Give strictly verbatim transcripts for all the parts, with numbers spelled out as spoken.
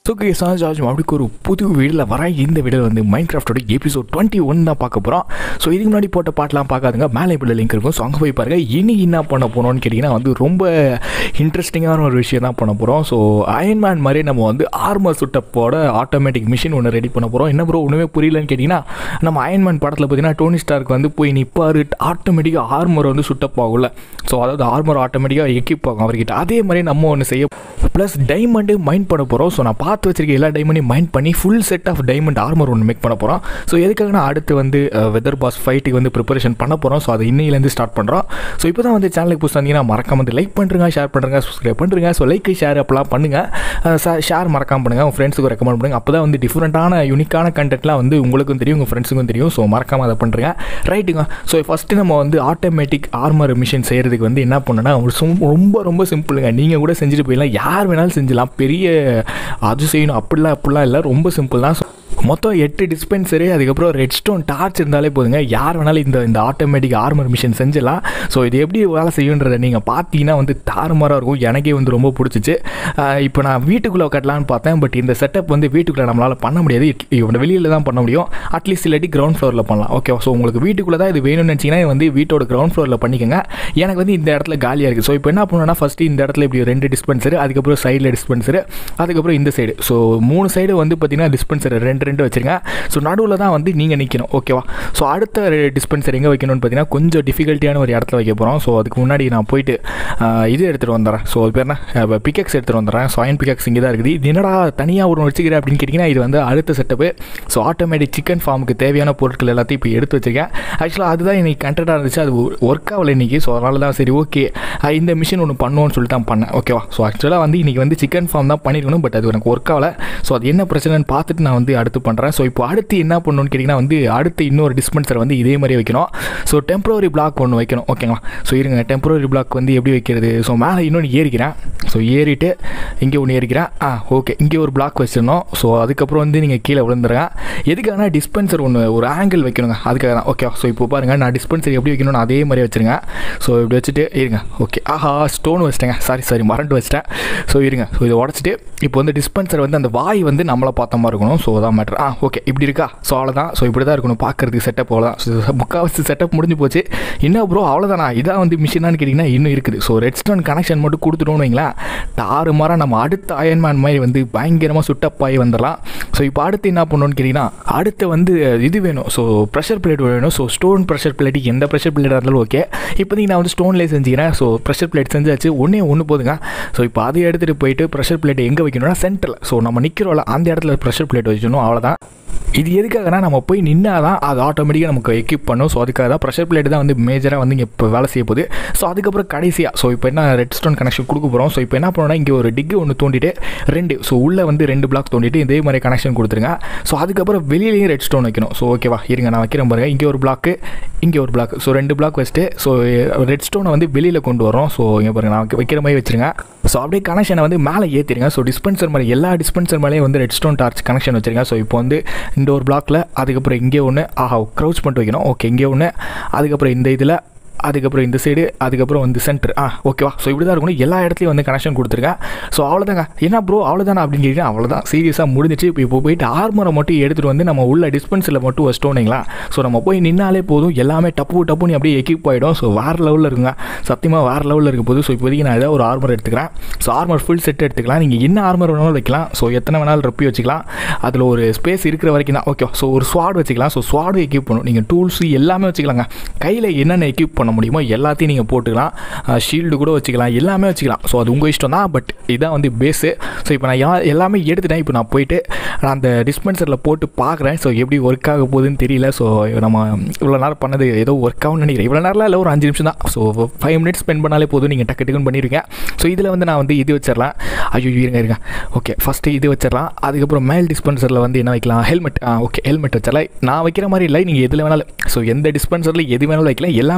So charge அப்படிக்கு ஒரு புது வீடியோவில் வர இந்த வீடியோவில் வந்து மைண்ட் கிராஃப்டோட எபிசோட் டுவெண்ட்டி ஒன் தான் பார்க்க போகிறோம். ஸோ இதுக்கு முன்னாடி போட்ட பாட்டெலாம் பார்க்காதுங்க, மேலே இப்படி லிங்க் இருக்கும். ஸோ அங்கே போய் பாருங்கள். இனி என்ன பண்ண போகிறோம்னு கேட்டிங்கன்னா வந்து ரொம்ப இன்ட்ரெஸ்டிங்கான ஒரு விஷயம் தான் பண்ண போகிறோம். ஸோ அயன்மேன் மாதிரி நம்ம வந்து ஆர்மர் சுட்டப்போட ஆட்டோமேட்டிக் மிஷின் ஒன்று ரெடி பண்ண போகிறோம். என்ன ப்ரோ ஒன்றுமே புரியலன்னு கேட்டிங்கன்னா, நம்ம அயன்மேன் படத்தில் பார்த்தீங்கன்னா டோனி ஸ்டார்க்கு வந்து போய் நிற்பார், ஆட்டோமேட்டிக்காக ஆர்மர் வந்து சுட்டப் ஆகும்ல. ஸோ அதாவது ஆர்மர் ஆட்டோமேட்டிக்காக எக்யூப் ஆகும் அவர்கிட்ட. அதே மாதிரி நம்ம ஒன்று செய்ய ப்ளஸ் டைமண்டு மைண்ட் பண்ண போகிறோம். ஸோ நான் பார்த்து வச்சிருக்க எல்லா டைமண்டையும் மைண்ட் பண்ணி full set of diamond armour ஒன்று மேக் பண்ண போகிறோம். ஸோ எதுக்காக நான் அடுத்து வந்து வெதர் பாஸ் ஃபைட்டுக்கு வந்து ப்ரிப்பரேஷன் பண்ண போகிறோம். ஸோ அது இன்னையிலேருந்து ஸ்டார்ட் பண்ணுறோம். ஸோ இப்போ தான் வந்து சேனலுக்கு புதுசாக வந்தீங்கன்னா மறக்காம வந்து லைக் பண்ணுறங்க, ஷேர் பண்ணுறங்க, சப்ஸ்கிரைப் பண்ணுறங்க. ஸோ லைக் ஷேர் அப்பெல்லாம் பண்ணுங்கள். ஷேர் மறக்காம பண்ணுங்கள், உங்கள் ஃப்ரெண்ட்ஸுக்கு ரெக்கமெண்ட் பண்ணுங்கள். அப்போ தான் வந்து டிஃப்ரெண்ட்டான யூனிக்கான கண்டென்ட்லாம் வந்து உங்களுக்கும் தெரியும், உங்கள் ஃப்ரெண்ட்ஸுக்கும் தெரியும். ஸோ மறக்காமல் அதை பண்ணுறேங்க. ரைட்டுங்க. ஸோ ஃபஸ்ட்டு நம்ம வந்து ஆட்டோமேட்டிக் ஆர்மர் மிஷின் செய்கிறதுக்கு வந்து என்ன பண்ணணும்னா ரொம்ப ரொம்ப சிம்பிளுங்க. நீங்கள் கூட செஞ்சுட்டு போயிடலாம், யார் வேணாலும் செஞ்சலாம். பெரிய அது செய்யணும் அப்படிலாம் அப்படிலாம் இல்லை, ரொம்ப சிம்பிள் தான். மொத்தம் எட்டு டிஸ்பென்சரு, அதுக்கப்புறம் ரெட் ஸ்டோன் டார்ச் இருந்தாலே போதுங்க, யார் வேணாலும் இந்த இந்த ஆட்டோமேட்டிக் ஆர்மர் மிஷின் செஞ்சலாம். ஸோ இது எப்படி வேலை செய்யுன்றதை நீங்கள் பார்த்தீங்கன்னா வந்து தாறுமாறாக இருக்கும். எனக்கே வந்து ரொம்ப பிடிச்சிச்சு. இப்போ நான் வீட்டுக்குள்ளே கட்டலான்னு பார்த்தேன், பட் இந்த செட்டப் வந்து வீட்டுக்குள்ளே நம்மளால் பண்ண முடியாது, இவங்க வெளியில் தான் பண்ண முடியும். அட்லீஸ்ட் இல்லாட்டி கிரவுண்ட் ஃப்ளோரில் பண்ணலாம். ஓகே, ஸோ உங்களுக்கு வீட்டுக்குள்ளே தான் இது வேணும்னு நினச்சிங்கன்னா வந்து வீட்டோட கிரவுண்ட் ஃப்ளோரில் பண்ணிக்கோங்க. எனக்கு வந்து இந்த இடத்துல காலியாக இருக்குது. ஸோ இப்போ என்ன பண்ணணும்னா, ஃபஸ்ட்டு இந்த இடத்துல இப்படி ரெண்டு டிஸ்பென்சரு, அதுக்கப்புறம் சைடில் டிஸ்பென்சரு, அதுக்கப்புறம் இந்த சைடு. ஸோ மூணு சைடு வந்து பார்த்தீங்கன்னா டிஸ்பென்சர் ரெண்டு ரெண்டு வச்சுருங்க. ஸோ நடுவில் தான் வந்து நீங்கள் நிற்கணும். ஓகேவா? ஸோ அடுத்த டிஸ்பென்சர் எங்கே வைக்கணும்னு பார்த்தீங்கன்னா கொஞ்சம் டிஃபிகல்ட்டியான ஒரு இடத்துல வைக்க போகிறோம். ஸோ அதுக்கு முன்னாடி நான் போயிட்டு இது எடுத்துகிட்டு வந்துடுறேன். ஸோ அது பேர் என்ன, பிக்கெக்ஸ் எடுத்துகிட்டு வந்துடுறேன். ஸோ அயன் பிக்கெக்ஸ் இங்கே தான் இருக்குது. இது என்னடா தனியாக ஒரு வச்சுக்கிறேன் அப்படின்னு கேட்டிங்கன்னா, இது வந்து அடுத்த செட்டப்பு. ஸோ ஆட்டோமேட்டிக் சிக்கன் ஃபார்முக்கு தேவையான பொருட்கள் எல்லாத்தையும் இப்போ எடுத்து வச்சுருக்கேன். ஆக்சுவலாக அதுதான் இன்றைக்கி கண்டென்ட்டாக இருந்துச்சு, அது ஒர்க் ஆகலை இன்றைக்கி. ஸோ அதனால தான் சரி ஓகே இந்த மிஷின் ஒன்று பண்ணுவோன்னு சொல்லிட்டு தான் பண்ணேன். ஓகேவா? ஸோ ஆக்சுவலாக வந்து இன்றைக்கி வந்து சிக்கன் ஃபார்ம் தான் பண்ணியிருக்கணும், பட் அது எனக்கு ஒர்க் ஆகலை. ஸோ அது என்ன பிரச்சனைன்னு பார்த்துட்டு நான் வந்து அடுத்து பண்ணுறேன். ஸோ இப்போ அடுத்து என்ன பண்ணணும்னு கேட்டிங்கன்னா வந்து அடுத்து இன்னொரு டிஸ்பென்சர் வந்து இதே மாதிரி வைக்கணும். ஸோ டெம்பரரி பிளாக் ஒன்று வைக்கணும். ஓகேங்களா? ஸோ இருங்க, டெம்பரரி பிளாக் வந்து எப்படி வைக்கிறது? ஸோ மேலே இன்னொன்று ஏறிக்கிறேன். ஸோ ஏறிட்டு இங்கே ஒன்று ஏறிக்கிறேன். ஆ ஓகே, இங்கே ஒரு பிளாக் வச்சிடணும். ஸோ அதுக்கப்புறம் வந்து நீங்கள் கீழே விழுந்துருங்க. எதுக்காகனா டிஸ்பென்சர் ஒன்று ஒரு ஆங்கிள் வைக்கணுங்க, அதுக்காக தான். ஓகே, ஸோ இப்போ பாருங்கள், நான் டிஸ்பென்சர் எப்படி வைக்கணும்னு அதே மாதிரி வச்சுருங்க. ஸோ இப்படி வச்சுட்டு இருங்க. ஓகே, ஆஹா ஸ்டோன் வச்சிட்டேங்க, சாரி சாரி மறந்து வச்சிட்டேன். ஸோ இருங்க, ஸோ இதை உடச்சிட்டு இப்போ வந்து டிஸ்பென்சர் வந்து அந்த வாய் வந்து நம்மளை பார்த்த மாதிரி இருக்கணும். ஸோ அதான் மேட்ரு. ஆ ஓகே, இப்படி இருக்கா? ஸோ அவ்வளோதான். ஸோ இப்படி தான் இருக்கணும் பார்க்குறதுக்கு. செட்டப் அவ்வளோதான். ஸோ முக்கால்வாசி செட்டப் முடிஞ்சு போச்சு. என்ன ப்ரோ அவ்வளோதானா? இதான் வந்து மிஷினான்னு கேட்டிங்கன்னா இன்னும் இருக்குது. ஸோ ரெட் ஸ்டோன் கனெக்ஷன் மட்டும் கொடுத்துட்டோன்னு வைங்களேன், தாறு மாறாக நம்ம அடுத்த அயன்மேன் மாதிரி வந்து பயங்கரமாக சுட்டப்பாகி வந்துடலாம். ஸோ இப்போ அடுத்து என்ன பண்ணணும்னு கேட்டிங்கன்னா, அடுத்து வந்து இது வேணும். ஸோ ப்ரெஷர் பிளேட் வேணும். ஸோ ஸ்டோன் ப்ரெஷர் பிளேட்டுக்கு எந்த ப்ரெஷர் பிளேட்டாக இருந்தாலும் ஓகே. இப்போதைக்கு நான் வந்து ஸ்டோன்லேயே செஞ்சுக்கிறேன். ஸோ ப்ரெஷர் பிளேட் செஞ்சாச்சு, ஒன்றே ஒன்று போதுங்க. ஸோ இப்போ அதை எடுத்துகிட்டு போயிட்டு ப்ரெஷர் பிளேட் எங்கே வைக்கணும்னா சென்டரில். ஸோ நம்ம நிற்கிறோம்ல அந்த இடத்துல ப்ரெஷர் பிளேட் வச்சுக்கணும். அவ்வளோதான். இது எதுக்காகனா நம்ம போய் நின்னா தான் அது ஆட்டோமேட்டிக்காக நமக்கு எக்யூப் பண்ணும். ஸோ அதுக்காக தான் ப்ரெஷர் பிளேட் தான் வந்து மேஜராக வந்து இங்கே இப்போ வேலை செய்ய போகுது. ஸோ அதுக்கப்புறம் கடைசியாக ஸோ இப்போ என்ன ரெட் ஸ்டோன் கனெக்ஷன் கொடுக்க போகிறோம். ஸோ இப்போ என்ன பண்ணணும்னா, இங்கே ஒரு டிக்கு ஒன்று தோண்டிட்டு ரெண்டு ஸோ உள்ளே வந்து ரெண்டு பிளாக் தோண்டிட்டு இதே மாதிரி கனெக்ஷன் கொடுத்துருங்க. ஸோ அதுக்கப்புறம் வெளியிலேயும் ரெட் ஸ்டோன் வைக்கணும். ஸோ ஓகேவா? இருங்க நான் வைக்கிறேன் பாருங்கள். இங்கே ஒரு பிளாக்கு, இங்கே ஒரு பிளாக். ஸோ ரெண்டு பிளாக் வச்சுட்டு ஸோ ரெட் ஸ்டோனை வந்து வெளியில் கொண்டு வரோம். ஸோ இங்கே பாருங்கள், நான் வைக்கிற மாதிரி வச்சுருங்க. ஸோ அப்படியே கனெக்ஷனை வந்து மேலே ஏற்றிடுங்க. ஸோ டிஸ்பென்சர் மாதிரி எல்லா டிஸ்பென்சர் மேலேயும் வந்து ரெட் ஸ்டோன் டார்ச் கனெக்ஷன் வச்சுருங்க. ஸோ இப்போ வந்து இந்த ஒரு பிளாக்கில், அதுக்கப்புறம் இங்கே ஒன்று, ஆஹா க்ரௌச் பண்ணிட்டு வைக்கணும். ஓகே, இங்கே ஒன்று, அதுக்கப்புறம் இந்த இதில், அதுக்கப்புறம் இந்த சைடு, அதுக்கப்புறம் வந்து சென்டர். ஆ ஓகேவா? ஸோ இப்படி தான் இருக்கணும். எல்லா இடத்துலையும் வந்து கனெக்ஷன் கொடுத்துருக்கேன். ஸோ அவ்வளோதாங்க. என்ன ப்ரோ அவ்வளோதானா அப்படின்னு கேட்டீங்கன்னா, அவ்வளோதான், சீரியஸாக முடிஞ்சிச்சு. இப்போ இப்போ போயிட்டு ஆர்மரை மட்டும் எடுத்துகிட்டு வந்து நம்ம உள்ள டிஸ்பென்சரில் மட்டும் வச்சிட்டோன்னீங்களா, ஸோ நம்ம போய் நின்னாலே போதும், எல்லாமே டப்பு டப்புன்னு அப்படியே எக்யூப் ஆகிடும். ஸோ வேறு லெவலில் இருக்குங்க, சத்தியமாக வேறு லெவலில் இருக்க போது. ஸோ இப்போதைக்கு நான் ஏதாவது ஒரு ஆர்மர் எடுத்துக்கிறேன். ஸோ ஆர்மர் ஃபுல் செட் எடுத்துக்கலாம். நீங்கள் என்ன ஆர்மர் வேணாலும் வைக்கலாம். ஸோ எத்தனை வேணாலும் ரப்பி வச்சுக்கலாம், அதில் ஒரு ஸ்பேஸ் இருக்கிற வரைக்கும் தான். ஓகே, ஸோ ஒரு ஸ்வாட் வச்சுக்கலாம். ஸோ ஸ்வாடு எக்யூப் பண்ணும். நீங்கள் டூல்ஸு எல்லாமே வச்சுக்கலாங்க. கையில் என்னென்ன எக்யூப் பண்ண முடியுமோ எல்லாத்தையும் நீங்கள் போட்டுக்கலாம். ஷீல்டு கூட வச்சுக்கலாம், எல்லாமே வச்சுக்கலாம். ஸோ அது உங்கள் இஷ்டம் தான், பட் இதான் வந்து பேஸு. ஸோ இப்போ நான் எல்லாமே எடுத்துட்டேன். இப்போ நான் போயிட்டு நான் அந்த டிஸ்பென்சரில் போட்டு பார்க்குறேன். ஸோ எப்படி ஒர்க் ஆக போகுதுன்னு தெரியல. ஸோ நம்ம இவ்வளோ நேரம் பண்ணது ஏதோ ஒர்க் ஆகும்னு நினைக்கிறேன். இவ்வளோ நேரம்லாம் இல்லை, ஒரு அஞ்சு நிமிஷம் தான். ஸோ ஃபைவ் மினிட்ஸ் ஸ்பெண்ட் பண்ணாலே போதும், நீங்கள் டக்கு டக்குன்னு பண்ணிடுவீங்க. ஸோ இதில் வந்து நான் வந்து இது வச்சிடலாம். ஐயோ இருங்க இருங்க ஓகே, ஃபஸ்ட்டு இது வச்சிடலாம். அதுக்கப்புறம் மேல் டிஸ்பென்சரில் வந்து என்ன வைக்கலாம், ஹெல்மெட். ஆ ஓகே, ஹெல்மெட் வச்சிடலாம். நான் வைக்கிற மாதிரி இல்லை, நீங்கள் எதில் வேணாலும், ஸோ எந்த டிஸ்பென்சரில் எது வேணாலும் வைக்கலாம், எல்லாமே ஒர்க்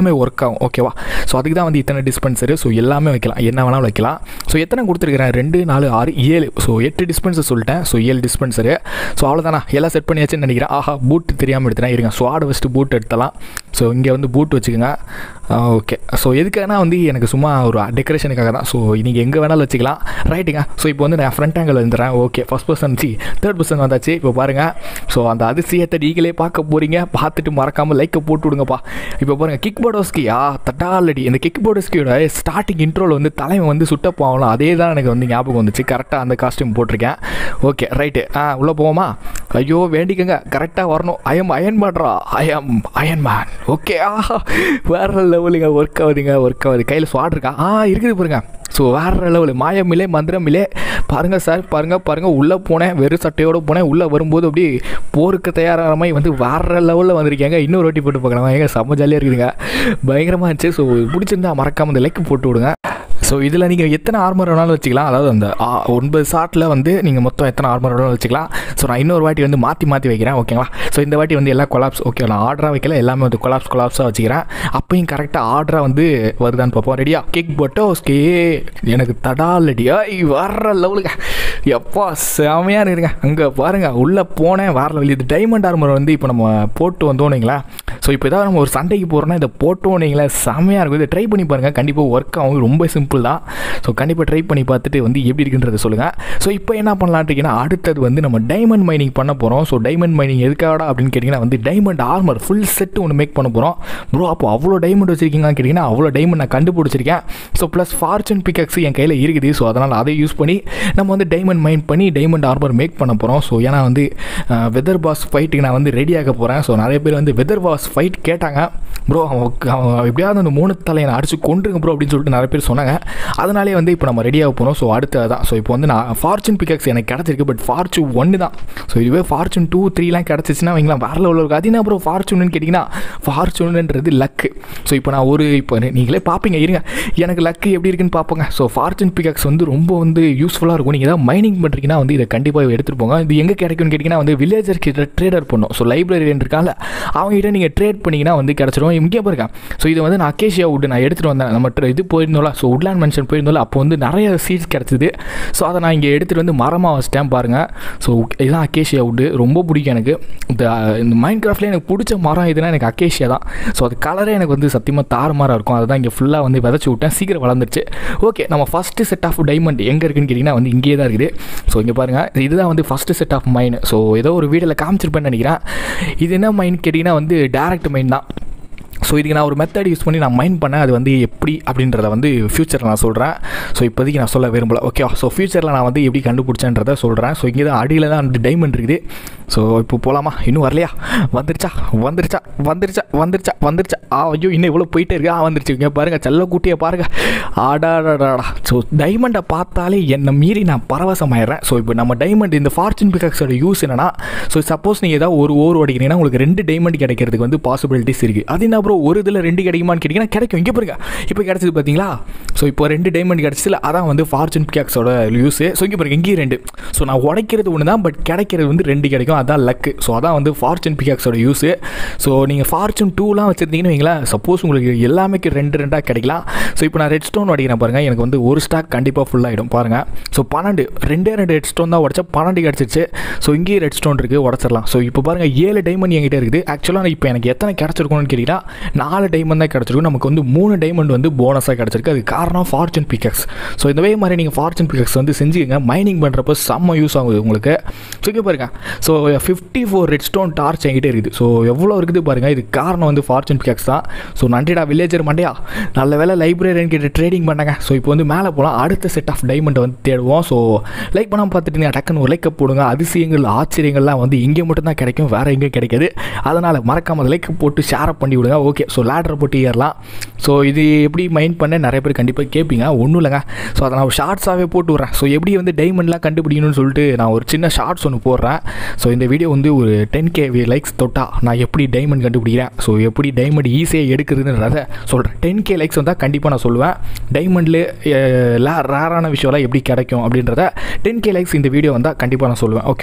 ஒர்க் ஆகும். ஓகேவா? ஸோ அதுக்கு தான் வந்து இத்தனை டிஸ்பென்சரு. ஸோ எல்லாமே வைக்கலாம், என்ன வேணாலும் வைக்கலாம். ஸோ எத்தனை கொடுத்துருக்கிறேன்? ரெண்டு நாலு ஆறு ஏழு. ஸோ எட்டு டிஸ்பென்சர் சொல்லிட்டேன். ஸோ ஏழு டிஸ்பென்சரு. ஸோ அவ்வளோதானா, எல்லாம் செட் பண்ணியாச்சுன்னு நினைக்கிறேன். ஆஹா, பூட்டு தெரியாமல் எடுத்துனா இருங்க. ஸோ ஆடை ஃபஸ்ட்டு பூட் எடுத்தலாம். ஸோ இங்கே வந்து பூட் வச்சுக்கோங்க. ஓகே. ஸோ எதுக்கானா வந்து எனக்கு சும்மா ஒரு டெக்கரேஷனுக்காக தான். ஸோ நீங்கள் எங்கே வேணாலும் வச்சுக்கலாம். ரைட்டுங்க. ஸோ இப்போ வந்து நான் ஃப்ரண்ட் ஆங்கிள் வந்துடுறேன். ஓகே, ஃபஸ்ட் பர்சன் சி தேர்ட் பர்சன் வந்தாச்சு. இப்போ பாருங்கள். ஸோ அந்த அதிசயத்தை நீங்களே பார்க்க போகிறீங்க. பார்த்துட்டு மறக்காமல் லைக்கை போட்டு விடுங்கப்பா. இப்போ பாருங்கள், கிக் போர்டோஸ்கியா தட்டாலடி. இந்த கிக் போர்டோஸ்கியோட ஸ்டார்டிங் இன்ட்ரோவில் வந்து தலைமை வந்து சுட்ட போகலாம். அதே தான் எனக்கு வந்து ஞாபகம் வந்துச்சு. கரெக்டாக அந்த காஸ்ட்யூம் போட்டிருக்கேன். Okay, right. ஆ உள்ளே போவோமா? ஐயோ வேண்டிக்கங்க, கரெக்டாக வரணும். ஐ எம் அயன் மேன்ரா, I am Iron Man. Okay, ஆஹா வேறு லெவலுங்க. ஒர்க் ஆகுதுங்க, ஒர்க் ஆகுது. கையில் ஸ்வாட் இருக்கா? ஆ இருக்குது பாருங்க. ஸோ வேறு லெவலு. மாயமில்லே மந்திரமில்லே. பாருங்கள் சார், பாருங்கள் பாருங்கள். உள்ளே போனேன், வெறும் சட்டையோடு போனேன். உள்ளே வரும்போது அப்படி போருக்கு தயாராகிற மாதிரி வந்து வேறு லெவலில் வந்திருக்கேங்க. இன்னொரு வாட்டி போட்டு பார்க்கலாம். ஏங்க செம்ம ஜாலியாக இருக்குதுங்க, பயங்கரமாக இருந்துச்சு. ஸோ பிடிச்சிருந்தா மறக்காமல் இந்த லைக் போட்டு விடுங்க. ஸோ இதில் நீங்கள் எத்தனை ஆர்மர் வேணாலும் வச்சுக்கலாம். அதாவது அந்த ஒன்பது ஷாட்டில் வந்து நீங்கள் மொத்தம் எத்தனை ஆர்மர் வேணாலும் வச்சுக்கலாம். ஸோ நான் இன்னொரு வாட்டி வந்து மாற்றி மாற்றி வைக்கிறேன். ஓகேங்களா? ஸோ இந்த வாட்டி வந்து எல்லாம் கொலாப்ஸ். ஓகே, நான் ஆர்டராக வைக்கல, எல்லாமே வந்து கொலாப்ஸ் கொலாப்ஸாக வச்சுக்கிறேன். அப்பையும் கரெக்டாக ஆர்டராக வந்து வருதான்னு பார்ப்போம். ரெடியா? கிக் போட்டோஸ்கே எனக்கு தடாலடியா வர்ற லெவலுங்க. எப்பா செமையாக இருங்க. அங்கே பாருங்கள், உள்ளே போனேன் வேறு லெவல். இது டைமண்ட் ஆர்மர் வந்து இப்போ நம்ம போட்டு வந்தோன்னீங்களா. ஸோ இப்போ ஏதாவது நம்ம ஒரு சண்டைக்கு போகிறோன்னா இதை போட்டோன்னீங்களா செமையாக இருக்கும். இதை ட்ரை பண்ணி பாருங்கள், கண்டிப்பாக ஒர்க் ஆகும். ரொம்ப சிம்பிள் தான். ஸோ கண்டிப்பாக ட்ரை பண்ணி பார்த்துட்டு வந்து எப்படி இருக்குன்றதை சொல்லுங்கள். ஸோ இப்போ என்ன பண்ணலான்ட்டிங்கன்னா, அடுத்தது வந்து நம்ம டைமண்ட் மைனிங் பண்ண போகிறோம். ஸோ டைமண்ட் மைனிங் எதுக்காகடா அப்படின்னு கேட்டிங்கன்னா வந்து டைமண்ட் ஆர்மர் ஃபுல் செட்டு ஒன்று மேக் பண்ண போகிறோம். ப்ரோ அப்போ அவ்வளோ டைமண்ட் வச்சுருக்கீங்கன்னு கேட்டிங்கன்னா, அவ்வளோ டைமண்ட் நான் கண்டுபிடிச்சிருக்கேன். ஸோ ப்ளஸ் ஃபார்ச்சூன் பிக்கக்ஸ் என் கையில் இருக்குது. ஸோ அதனால் அதை யூஸ் பண்ணி நம்ம வந்து டைமண்ட் மைன் பண்ணி டைமண்ட் ஆர்மர் மேக் பண்ண போகிறோம். ஸோ ஏன்னா வந்து வெதர் பாஸ் ஃபைட்டுக்கு நான் வந்து ரெடியாக போகிறேன். ஸோ நிறைய பேர் வந்து வெதர் பாஸ் ஃபைட் கேட்டாங்க. ப்ரோ அவன் எப்படியாவது அந்த மூணு தலையை நான் அடிச்சு கொண்டுருங்க ப்ரோ அப்படின்னு சொல்லிட்டு நிறைய பேர் சொன்னாங்க. அதனாலே வந்து இப்போ நம்ம ரெடியாக போகிறோம். ஸோ அடுத்தது தான். ஸோ இப்போ வந்து நான் ஃபார்ச்சூன் பிக்கக்ஸ் எனக்கு கிடச்சிருக்கு. பட் ஃபார்ச்சூன் ஒன்று தான். ஸோ இதுவே ஃபார்ச்சூன் டூ த்ரீலாம் கிடச்சிச்சின்னா வைங்களா வேறு லெவலில் இருக்குது. அது என்ன ப்ரோ ஃபார்ச்சூன்னு கேட்டிங்கன்னா, ஃபார்ச்சூன்ன்றது லக்கு. ஸோ இப்போ நான் ஒரு இப்போ நீங்களே பார்ப்பீங்க, இருங்க எனக்கு லக்கு எப்படி இருக்குன்னு பார்ப்போங்க. ஸோ ஃபார்ச்சூன் பிக்கக்ஸ் வந்து ரொம்ப வந்து யூஸ்ஃபுல்லாக இருக்கும். நீங்கள் ஏதாவது மைனிங் பண்ணுறீங்கன்னா வந்து இதை கண்டிப்பாக எடுத்துகிட்டு போங்க. இது எங்கே கிடைக்கும்னு கேட்டிங்கன்னா வந்து வில்லேஜர் கிட்ட ட்ரேடர் பண்ணும். ஸோ லைப்ரரியன் இருக்கால, அவங்ககிட்ட நீங்கள் ட்ரேட் பண்ணிங்கன்னா வந்து கிடச்சிடும். இங்கே பாருங்க. ஸோ இது வந்து நான் அக்கேஷியா வுட் நான் எடுத்துகிட்டு வந்தேன். நம்ம இது போயிருந்தோம்ல, ஸோ உட்லேண்ட் மென்ஷன் போயிருந்தோம்ல, அப்போ வந்து நிறைய சீட்ஸ் கிடச்சிது. ஸோ அதை நான் இங்கே எடுத்துகிட்டு வந்து மரமாக வச்சிட்டேன் பாருங்கள். ஸோ இதுதான் அக்கேஷியா வுட்டு. ரொம்ப பிடிக்கும் எனக்கு. இந்த இந்த மைண்ட் கிராஃப்ட்லேயே எனக்கு பிடிச்ச மரம் எதுனா எனக்கு அக்கேஷியா தான். ஸோ அது கலரே எனக்கு வந்து சத்தியமாக தாறுமாறாக இருக்கும். அதுதான் இங்கே ஃபுல்லாக வந்து விதைச்சி விட்டேன். சீக்கிரம் வளர்ந்துருச்சு. ஓகே, நம்ம ஃபஸ்ட்டு செட் ஆஃப் டைமண்ட் எங்கே இருக்குன்னு கேட்டிங்கன்னா வந்து இங்கே தான் இருக்குது. ஸோ இங்கே பாருங்கள், இதுதான் வந்து first set of mine. So ஏதோ ஒரு வீடியோவில் காமிச்சிருப்பேன்னு நினைக்கிறேன். இது என்ன மைன் கேட்டிங்கன்னா வந்து டேரக்ட் மைன் தான். ஸோ இதுக்கு நான் ஒரு மெத்தட் யூஸ் பண்ணி நான் மைண்ட் பண்ணேன். அது வந்து எப்படி அப்படின்றத வந்து ஃபியூச்சரில் நான் சொல்கிறேன். ஸோ இப்போதைக்கு நான் சொல்ல விரும்பல. ஓகே, ஸோ ஃபியூச்சரில் நான் வந்து எப்படி கண்டுபிடிச்சேன்றதை சொல்கிறேன். ஸோ இங்கே தான் அடியில் தான் வந்து டைமண்ட் இருக்குது. ஸோ இப்போ போகலாமா? இன்னும் வரலையா? வந்துருச்சா வந்துருச்சா வந்துருச்சா வந்துருச்சா வந்துருச்சா ஆ ஐயோ இன்னும் இவ்வளோ போயிட்டே இருக்கு. ஆ வந்துருச்சு. இங்கே பாருங்கள், செல்ல கூட்டியை பாருங்கள். ஆடாடாடா. ஸோ டைமண்டை பார்த்தாலே என்னை மீறி நான் பரவசமாயிடுறேன். ஸோ இப்போ நம்ம டைமண்ட் இந்த ஃபார்ச்சூன் பிக்கக்ஸோட யூஸ் என்னன்னா, ஸோ சப்போஸ் நீங்கள் ஏதாவது ஒரு ஓவர் அடிக்கிறீங்கன்னா உங்களுக்கு ரெண்டு டைமண்ட் கிடைக்கிறதுக்கு வந்து பாசிபிலிட்டிஸ் இருக்குது. அது என்ன ப்ரோ ஒரு இதில் ரெண்டு கிடைக்குமான்னு கேட்டிங்கன்னா கிடைக்கும். இங்கே பாருங்க, இப்போ கிடச்சிது பார்த்தீங்களா? ஸோ இப்போ ரெண்டு டைமண்ட் கிடச்சில, அதான் வந்து ஃபார்ச்சூன் பிக்கக்ஸோட யூஸு. ஸோ இங்கே பாருங்க, இங்கேயும் ரெண்டு. ஸோ நான் உடைக்கிறது ஒன்று தான், பட் கிடைக்கிறது வந்து ரெண்டு கிடைக்கும். அதான் லக்கு. ஸோ அதான் வந்து ஃபார்ச்சூன் பிக்கக்ஸோட யூஸு. ஸோ நீங்கள் ஃபார்ச்சூன் டூலாம் வச்சுருந்தீங்கன்னு வைங்களேன், சப்போஸ் உங்களுக்கு எல்லாமே ரெண்டு ரெண்டாக கிடைக்கலாம். ஸோ இப்போ நான் ரெட் ஸ்டோன் உடைக்கிறேன் பாருங்கள், எனக்கு வந்து ஒரு ஸ்டாக் கண்டிப்பாக ஃபுல்லாகிடும் பாருங்கள். ஸோ பன்னெண்டு ரெண்டே ரெண்டு ரெட் ஸ்டோன் தான் உடச்சா பன்னெண்டு கிடச்சிருச்சு. ஸோ இங்கேயும் ரெட் ஸ்டோன் இருக்குது, உடச்சிடலாம். ஸோ இப்போ பாருங்கள், ஏழு டைமண்ட் என்கிட்ட இருக்குது. ஆக்சுவலாக இப்போ எனக்கு எத்தனை கிடச்சிருக்கணும்னு கேட்டிங்கன்னா நாலு டைமண்ட் தான் கிடச்சிருக்கும். நமக்கு வந்து மூணு டைமண்ட் வந்து போனஸாக கிடச்சிருக்கு. அது காரணம் ஃபார்ச்சூன் பிக்கக்ஸ். ஸோ இந்த வே மாதிரி நீங்கள் ஃபார்ச்சூன் பிக்கக்ஸ் வந்து செஞ்சுக்கங்க. மைனிங் பண்ணுறப்போ செம்ம யூஸ் ஆகுது உங்களுக்கு. ஸோ இங்கே பாருங்க, so fifty four red stone torch என்கிட்ட இருக்குது. ஸோ எவ்வளோ இருக்குது பாருங்கள். இது காரணம் வந்து ஃபார்ச்சூன் பிக்கக்ஸ் தான். ஸோ நன்றிடா வில்லேஜர் மண்டையா, நல்ல வேலை லைப்ரரியன் கிட்ட ட்ரேடிங் பண்ணாங்க. ஸோ இப்போ வந்து மேலே போகலாம், அடுத்த செட் ஆஃப் டைமண்ட் வந்து தேடுவோம். ஸோ லைக் பண்ணாமல் பார்த்துட்டு டக்குன்னு ஒரு லைக்கை போடுங்க. அதிசயங்கள் ஆச்சரியங்கள்லாம் வந்து இங்கே மட்டும் தான் கிடைக்கும், வேறு எங்கேயும் கிடைக்காது. அதனால் மறக்காமல் லைக் போட்டு ஷேர் பண்ணி விடுங்க. ஓகே, ஸோ லேடரை போட்டு ஏறலாம். ஸோ இது எப்படி மைண்ட் பண்ண நிறைய பேர் கண்டிப்பாக கேட்பீங்க. ஒன்றும் இல்லைங்க. ஸோ அதை நான் ஒரு ஷார்ட்ஸாகவே போட்டு விட்றேன். ஸோ எப்படி வந்து டைமண்ட்லாம் கண்டுபிடிக்கணும்னு சொல்லிட்டு நான் ஒரு சின்ன ஷார்ட்ஸ் ஒன்று போடுறேன். ஸோ இந்த வீடியோ வந்து ஒரு டென் கே லைக்ஸ் தொட்டா நான் எப்படி டைமண்ட் கண்டுபிடிக்கிறேன், ஸோ எப்படி டைமண்ட் ஈஸியாக எடுக்கிறதுன்றத சொல்கிறேன். டென் கே லைக்ஸ் வந்தால் கண்டிப்பாக நான் சொல்லுவேன் டைமண்டில் ரேரான விஷயம்லாம் எப்படி கிடைக்கும் அப்படின்றத. டென் கே லைக்ஸ் இந்த வீடியோ வந்தால் கண்டிப்பாக நான் சொல்லுவேன். ஓகே,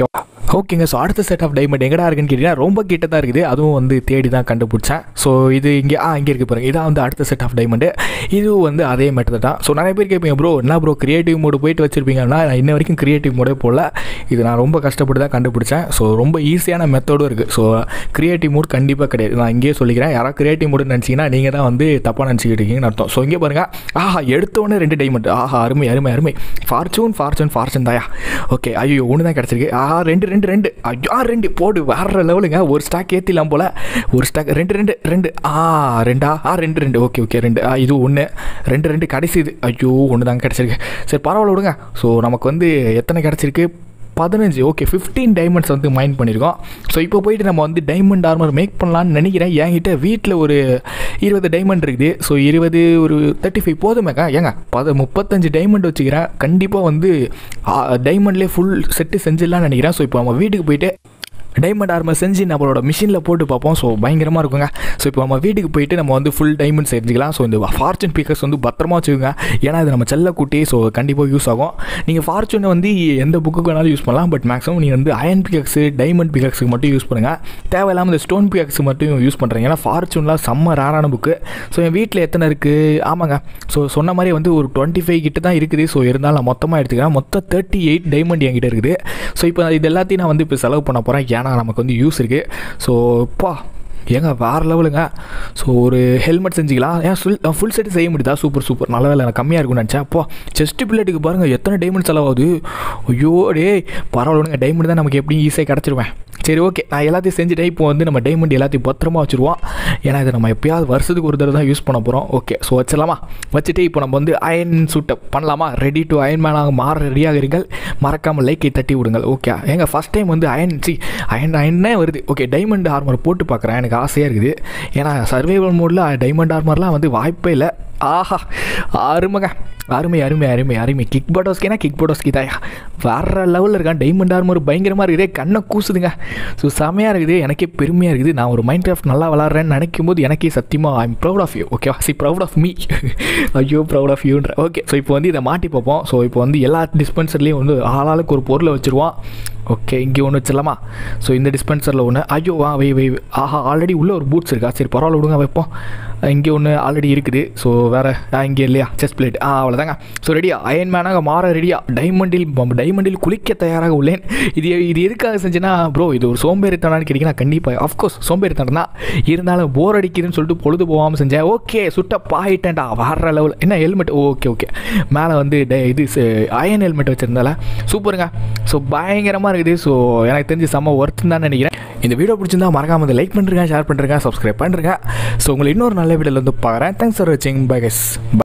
ஓகேங்க. ஸோ அடுத்த செட் ஆஃப் டைமண்ட் எங்கடா இருக்குன்னு கேட்டிங்கன்னா ரொம்ப கிட்ட தான் இருக்குது. அதுவும் வந்து தேடி தான் கண்டுபிடிச்சேன். ஸோ இது இங்கே ஆ இங்கே இருக்குது பாருங்கள். இதான் வந்து அடுத்த செட் ஆஃப் டைமண்டு. இதுவும் வந்து அதே மெத்தட் தான். ஸோ நிறைய பேர் கேட்பீங்க ப்ரோ என்ன ப்ரோ கிரியேட்டிவ் மோடு போயிட்டு வச்சுருப்பீங்கன்னா நான் இன்ன வரைக்கும் கிரியேட்டிவ் மோடே போடல. இது நான் ரொம்ப கஷ்டப்பட்டு தான் கண்டுபிடிச்சேன். ஸோ ரொம்ப ஈஸியான மெத்தடும் இருக்குது. ஸோ கிரியேட்டிவ் மோட் கண்டிப்பாக கிடையாது. நான் இங்கேயே சொல்லிக்கிறேன். யாராவது கிரியேட்டிவ் மோடுன்னு நினச்சிங்கன்னா நீங்கள் தான் வந்து தப்பாக நினச்சிக்கிட்டு இருக்கீங்கன்னு அர்த்தம். ஸோ இங்கே பாருங்கள். ஆஹா எடுத்தோடனே ரெண்டு டைமண்ட். ஆஹா அருமை அருமை அருமை. ஃபார்ச்சூன் ஃபார்ச்சூன் ஃபார்ச்சூன் தாயா. ஓகே ஐயோ ஒன்று தான் கிடச்சிருக்கு. ஆஹா ரெண்டு ரெண்டு ரெண்டு ஐயோ ரெண்டு போடு வேற லெவலுங்க. ஒரு ஸ்டாக் ஏற்றிலாம் போல். ஒரு ஸ்டாக் ரெண்டு ரெண்டு ரெண்டு ஆ ரெண்டா ஆ ரெண்டு ரெண்டு ஓகே ஓகே ரெண்டு ஆ இது ஒன்று ரெண்டு ரெண்டு கடைசி இது ஐயோ ஒன்று தாங்க கிடச்சிருக்கு. சரி பரவாயில்ல விடுங்க. ஸோ நமக்கு வந்து எத்தனை கிடச்சிருக்கு பதினஞ்சு. ஓகே ஃபிஃப்டீன் டைமண்ட்ஸ் வந்து மைண்ட் பண்ணியிருக்கோம். ஸோ இப்போ போயிட்டு நம்ம வந்து டைமண்ட் ஆர்மர் மேக் பண்ணலான்னு நினைக்கிறேன். என்கிட்ட வீட்டில் ஒரு இருபது டைமண்ட் இருக்குது. ஸோ இருபது ஒரு தேர்ட்டி ஃபைவ் போதுமேக்கா ஏங்க பத முப்பத்தஞ்சு டைமண்ட் வச்சுக்கிறேன். கண்டிப்பாக வந்து டைமண்ட்லேயே ஃபுல் செட்டு செஞ்சிடலான்னு நினைக்கிறேன். ஸோ இப்போ நம்ம வீட்டுக்கு போயிட்டு டைமண்ட் ஆர்மர் செஞ்சு நம்மளோட மிஷினில் போட்டு பார்ப்போம். ஸோ பயங்கரமாக இருக்குங்க. ஸோ இப்போ நம்ம வீட்டுக்கு போயிட்டு நம்ம வந்து ஃபுல் டைமண்ட் செஞ்சுக்கலாம். ஸோ இந்த ஃபார்ச்சூன் பிக்கர்ஸ் வந்து பத்திரமா வச்சுக்கோங்க. ஏன்னா இது நம்ம செல்ல கூட்டி ஸோ கண்டிப்பாக யூஸ் ஆகும். நீங்கள் ஃபார்ச்சூனை வந்து எந்த புக்குக்கு வேணாலும் யூஸ் பண்ணலாம். பட் மேக்ஸிமம் நீங்கள் வந்து அயன் பிக்கக்ஸு டைமண்ட் பிக்கக்ஸுக்கு மட்டும் யூஸ் பண்ணுங்கள். தேவையில்லாமல் இந்த ஸ்டோன் பிக்கக்ஸு மட்டும் யூஸ் பண்ணுறீங்க. ஏன்னா ஃபார்ச்சூன்லாம் செம்ம ரேரான புக்கு. ஸோ என் வீட்டில் எத்தனை இருக்குது ஆமாங்க. ஸோ சொன்ன மாதிரி வந்து ஒரு டுவெண்ட்டி ஃபைவ் கிட்ட தான் இருக்குது. ஸோ இருந்தாலும் நான் மொத்தமாக எடுத்துக்கிறேன். மொத்தம் தேர்ட்டி எயிட் டைமண்ட் என்கிட்ட இருக்குது. ஸோ இப்போ இது எல்லாத்தையும் நான் வந்து இப்போ செலவு பண்ண போகிறேன். ஏன்னா நமக்கு வந்து யூஸ் இருக்குது. ஸோ பா ஏங்க வேறு லெவலுங்க. ஸோ ஒரு ஹெல்மெட் செஞ்சுக்கலாம். ஏன் ஃபுல் ஃபுல் செட்டு செய்ய முடியுதா? சூப்பர் சூப்பர் நல்ல வேலை. எனக்கு கம்மியாக இருக்கும்னு நினச்சேன். அப்போ செஸ்ட் பிளேட்டுக்கு பாருங்கள் எத்தனை டைமண்ட் செலவாகுது. ஐயோ டே பரவாயில்ல. டைமண்ட் தான் நமக்கு எப்படி ஈஸியாக கிடச்சிருவேன். சரி ஓகே நான் எல்லாத்தையும் செஞ்சுட்டேன். இப்போ வந்து நம்ம டைமண்ட் எல்லாத்தையும் பத்திரமா வச்சுருவோம். ஏன்னா இதை நம்ம எப்போயாவது வருஷத்துக்கு ஒரு தடவை தான் யூஸ் பண்ண போகிறோம். ஓகே ஸோ வச்சிடலாமா? வச்சுட்டு இப்போ நம்ம வந்து அயன் சூட்டப் பண்ணலாமா? ரெடி டு அயன் மேனாக மாற ரெடியாக இருங்கள். மறக்காமல் லைக்கை தட்டி விடுங்கள். ஓகே எங்க ஃபஸ்ட் டைம் வந்து அயன் சி அயன் அயன்னே வருது. ஓகே டைமண்ட் ஆர்மர் போட்டு பார்க்குறேன். எனக்கு ஆசையாக இருக்குது. ஏன்னா சர்வைவல் மோடில் டைமண்ட் ஆர்மர்லாம் வந்து வாய்ப்பே இல்லை. ஆஹா அருமைங்க அருமை அருமை அருமை அருமை. கிக் பட்டோஸ்கினா கிக் பட்டோஸ்கி தாயா வேறு லெவலில் இருக்கான். டைமண்ட் ஆர்மர் பயங்கரமாக இருக்குது. கண்ணை கூசுதுங்க. ஸோ செமையாக இருக்குது. எனக்கே பெருமையாக இருக்குது. நான் ஒரு மைண்ட் கிராஃப்ட் நல்லா விளாட்றேன்னு நினைக்கும் போது எனக்கே சத்தியமாக I am proud of you. ஓகேவா? சி ப்ரௌட் ஆஃப் மீ. ஐயோ ப்ரௌட் ஆஃப் யூன்ற. ஓகே ஸோ இப்போ வந்து இதை மாட்டி பார்ப்போம். ஸோ இப்போ வந்து எல்லா டிஸ்பென்சர்லேயும் வந்து ஆளாளுக்கு ஒரு பொருளை வச்சுருவான். ஓகே இங்கே ஒன்று வச்சிடலாமா? ஸோ இந்த டிஸ்பென்சரில் ஒன்று ஐயோ வா வை வை ஆஹா ஆல்ரெடி உள்ளே ஒரு பூட்ஸ் இருக்கா? சரி பரவாயில்ல விடுங்க வைப்போம். இங்கே ஒன்று ஆல்ரெடி இருக்குது. ஸோ வேறு இங்கே இல்லையா செஸ்ட் பிளேட் ஆ அவ்வளோதாங்க. ஸோ ரெடியா அயன் மேனாக மாற ரெடியா. டைமண்டில் டைமண்டில் குளிக்க தயாராக உள்ளேன். இது இது எதுக்காக செஞ்சேன்னா ப்ரோ இது ஒரு சோம்பேறித்தனான்னு கேட்டிங்கன்னா கண்டிப்பாக ஆஃப்கோர்ஸ் சோம்பேறித்தனம் தான். இருந்தாலும் போர் அடிக்குதுன்னு சொல்லிட்டு பொழுது போகாமல் செஞ்சேன். ஓகே சுட்ட பாயிட்டேன்டா வேற லெவல். என்ன ஹெல்மெட் ஓகே ஓகே மேலே வந்து இது அயன் ஹெல்மெட் வச்சுருந்தால சூப்பருங்க. ஸோ பயங்கரமாக இருக்குது. ஸோ எனக்கு தெரிஞ்சு செம்ம ஒர்த்து தான் நினைக்கிறேன். இந்த வீடியோ பிடிச்சிருந்தா மறக்காம லைக் பண்ணுறேன், ஷேர் பண்ணுறேன், சப்ஸ்கிரைப் பண்ணுறேன். ஸோ உங்களை இன்னொரு நல்ல வீடியோவில் வந்து பார்க்குறேன். தேங்க்ஸ் ஃபார் வாட்சிங். Bye guys.